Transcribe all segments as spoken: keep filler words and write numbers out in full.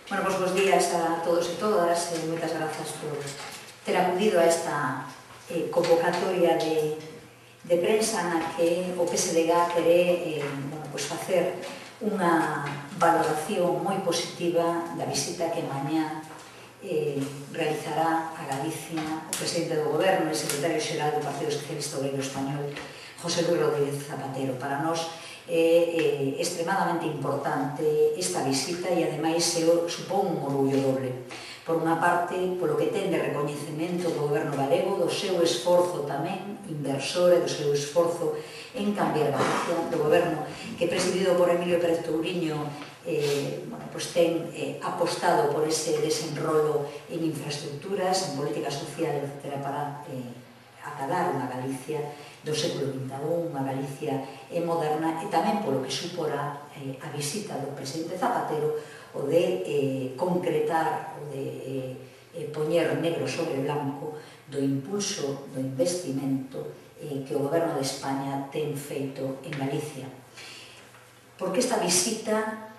Bueno, pois bons días a todos e todas e moitas grazas por ter acudido a esta eh, convocatoria de, de prensa na que o P S D G quere eh, bueno, pois facer unha valoración moi positiva da visita que mañá eh, realizará a Galicia o presidente do Goberno e secretario xeral do Partido Socialista Obrero Español, José Luis Rodríguez Zapatero. Para nós é extremadamente importante esta visita e ademais supón un orgullo doble. Por unha parte, polo que ten de recoñecemento do goberno galego, do seu esforzo tamén inversor e do seu esforzo en cambiar Galicia, do goberno que presidido por Emilio Pérez Touriño eh, bueno, pues ten eh, apostado por ese desenrolo en infraestructuras, en política social, etcétera, para eh, acadar unha Galicia do século vinte e un, unha Galicia moderna, e tamén polo que supora eh, a visita do presidente Zapatero o de eh, concretar, o de eh, poñer negro sobre blanco do impulso do investimento eh, que o goberno de España ten feito en Galicia. Porque esta visita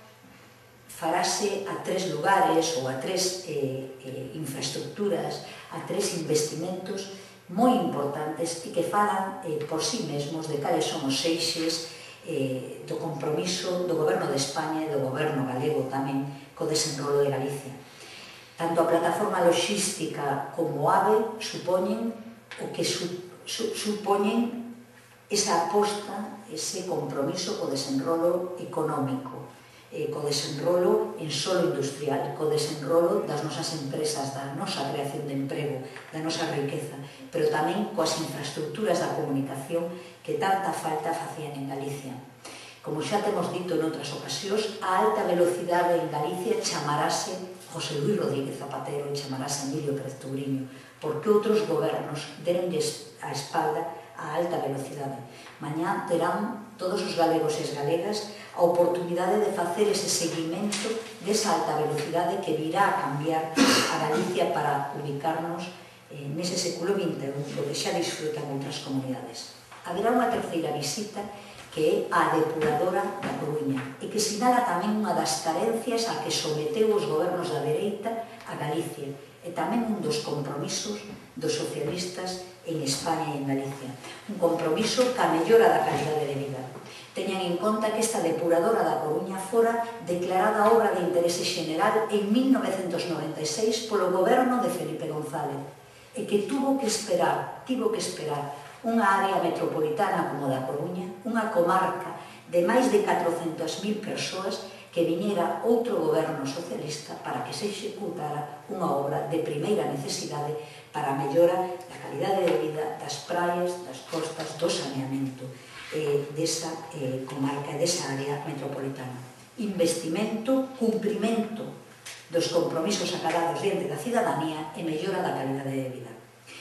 farase a tres lugares ou a tres eh, eh, infraestructuras, a tres investimentos moi importantes e que falan eh, por sí mesmos de cales son os eixes eh, do compromiso do goberno de España e do goberno galego tamén co desenrolo de Galicia. Tanto a plataforma logística como o AVE supoñen o que su, su, supoñen esa aposta, ese compromiso co desenrolo económico, eh, co desenrolo en solo industrial, co desenrolo das nosas empresas, da nosa creación de emprego, da nosa riqueza, pero tamén coas infraestructuras da comunicación que tanta falta facían en Galicia. Como xa temos dito en outras ocasións, a alta velocidade en Galicia chamarase José Luis Rodríguez Zapatero e chamarase Emilio Pérez Touriño, porque outros gobernos deronlles a espalda a alta velocidade. Mañá terán todos os galegos e as galegas a oportunidade de facer ese seguimento desa alta velocidade que virá a cambiar a Galicia para ubicarnos eh, nese século vinte e un, do que xa disfrutan outras comunidades. Haberá unha terceira visita que é a depuradora da Coruña e que sinala tamén unha das carencias a que someteu os gobernos da dereita a Galicia e tamén un dos compromisos dos socialistas en España e en Galicia. Un compromiso ca mellora da calidade de vida. Teñan en conta que esta depuradora da Coruña fora declarada obra de interese xeneral en mil novecentos noventa e seis polo goberno de Felipe González e que tuvo que esperar, tivo que esperar unha área metropolitana como da Coruña, unha comarca de máis de catrocentas mil persoas, que viñera outro goberno socialista para que se executara unha obra de primeira necesidade para a mellora da calidade de vida das praias, das costas, do saneamento eh, desa eh, comarca, desa área metropolitana. Investimento, cumprimento dos compromisos acadados diante da cidadanía e mellora da calidade de vida.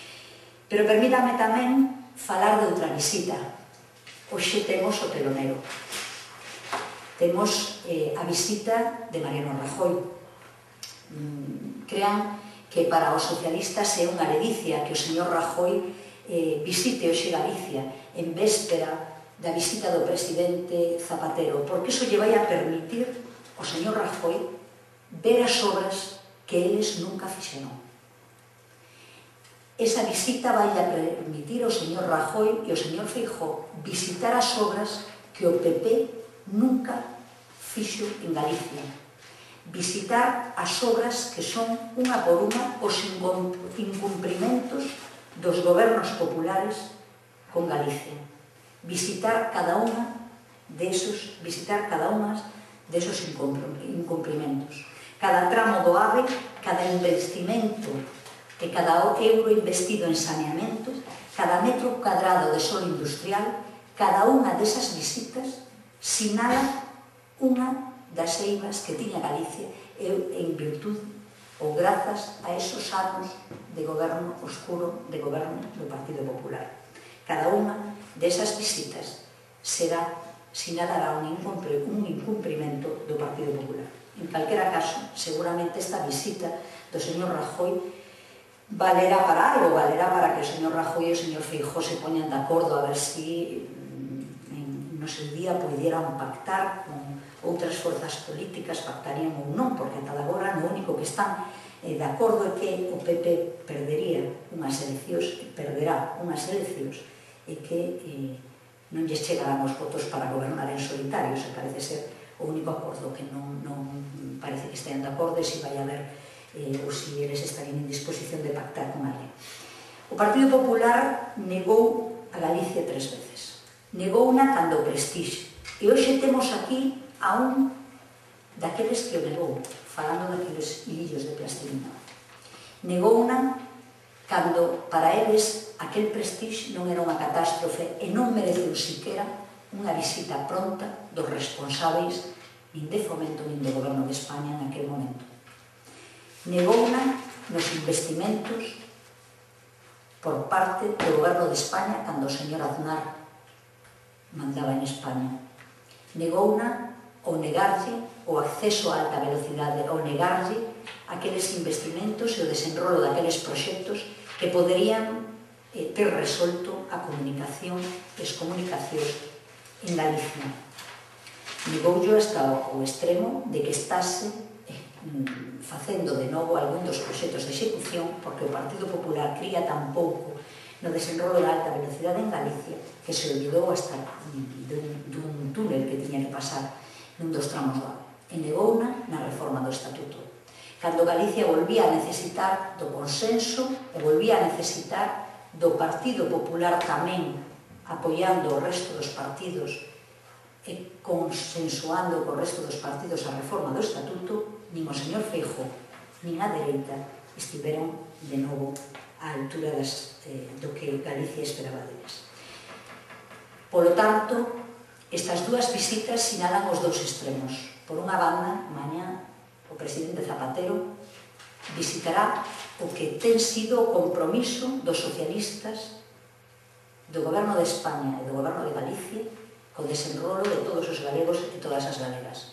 Pero permítame tamén falar de outra visita. Hoxe temos o telonero. Temos eh, a visita de Mariano Rajoy. Mm, crean que para os socialistas é unha ledicia que o señor Rajoy eh, visite hoxe Galicia en véspera da visita do presidente Zapatero, porque iso lle vai a permitir ao señor Rajoy ver as obras que eles nunca fixeron. Esa visita vai a permitir ao señor Rajoy e ao señor Feijóo visitar as obras que o P P nunca fixo en Galicia. Visitar as obras que son unha por unha os incumprimentos dos gobernos populares con Galicia. Visitar cada unha desos, visitar cada unha desos incumprimentos. Cada tramo do AVE, cada investimento e cada euro investido en saneamento, cada metro cuadrado de solo industrial, cada unha desas visitas sinala unha das eivas que tiña Galicia en virtud ou grazas a esos anos de goberno oscuro, de goberno do Partido Popular. Cada unha desas visitas será, sinalará un incumprimento do Partido Popular. En calquera caso, seguramente esta visita do señor Rajoy valerá para algo, valerá para que o señor Rajoy e o señor Feijóo se poñan de acordo a ver si no no seu día pudieran pactar con outras forzas políticas, pactarían ou non, porque ata agora no único que están de acordo é que o P P perdería unhas eleccións, perderá unhas eleccións e que eh, non lles chegarán os votos para gobernar en solitario. Se parece ser o único acordo que non, non parece que estén de acordo e se vai haber eh, ou se eles estarían en disposición de pactar con alguén. O Partido Popular negou a Galicia tres veces. Negou unha cando Prestixe. E hoxe temos aquí a un daqueles que o negou, falando daqueles hilillos de plastilina. Negou unha cando para eles aquel Prestixe non era unha catástrofe e non mereceu siquera unha visita pronta dos responsáveis nin de Fomento nin do Goberno de España en aquel momento. Negou unha nos investimentos por parte do Goberno de España cando o señor Aznar mandaba en España. Negou unha ou negarlle o acceso a alta velocidade, ou negarlle aqueles investimentos e o desenrolo daqueles proxectos que poderían eh, ter resolto a comunicación e as comunicacións en Galicia. Negoullo hasta o extremo de que estase eh, facendo de novo algún dos proxectos de execución, porque o Partido Popular cría tan pouco no desenrolo da alta velocidade en Galicia que se olvidou hasta dun, dun túnel que tiña que pasar nun dos tramos do Ave. E negouna na reforma do Estatuto. Cando Galicia volvía a necesitar do consenso e volvía a necesitar do Partido Popular tamén apoiando o resto dos partidos e consensuando co resto dos partidos a reforma do Estatuto, nin o señor Feijóo nin a dereita estiveron de novo á altura das, eh, do que Galicia esperaba deles. Polo tanto, estas dúas visitas sinalan os dous extremos. Por unha banda, mañá, o presidente Zapatero visitará o que ten sido o compromiso dos socialistas, do Goberno de España e do Goberno de Galicia co desenrolo de todos os galegos e todas as galegas.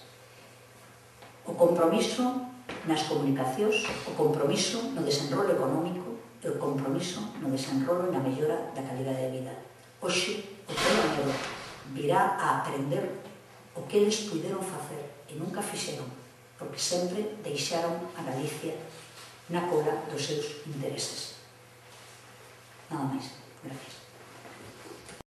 O compromiso nas comunicacións, o compromiso no desenrolo económico e o compromiso no desenrolo e na mellora da calidade de vida. Hoxe, o Parlamento virá a aprender o que eles puderon facer e nunca fixeron, porque sempre deixaron a Galicia na cola dos seus intereses. Nada máis. Gracias.